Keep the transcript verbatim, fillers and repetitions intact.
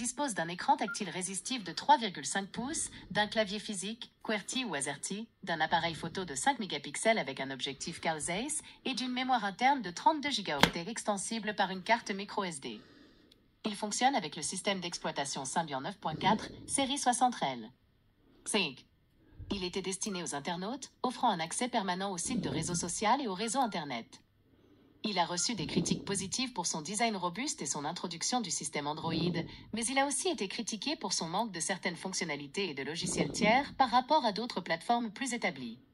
dispose d'un écran tactile résistif de trois virgule cinq pouces, d'un clavier physique, QWERTY ou AZERTY, d'un appareil photo de cinq mégapixels avec un objectif Carl Zeiss et d'une mémoire interne de trente-deux gigaoctets extensible par une carte micro S D. Il fonctionne avec le système d'exploitation Symbian neuf point quatre, série soixante R E L. cinq. Il était destiné aux internautes, offrant un accès permanent au site de réseau social et au réseau Internet. Il a reçu des critiques positives pour son design robuste et son introduction du système Android, mais il a aussi été critiqué pour son manque de certaines fonctionnalités et de logiciels tiers par rapport à d'autres plateformes plus établies.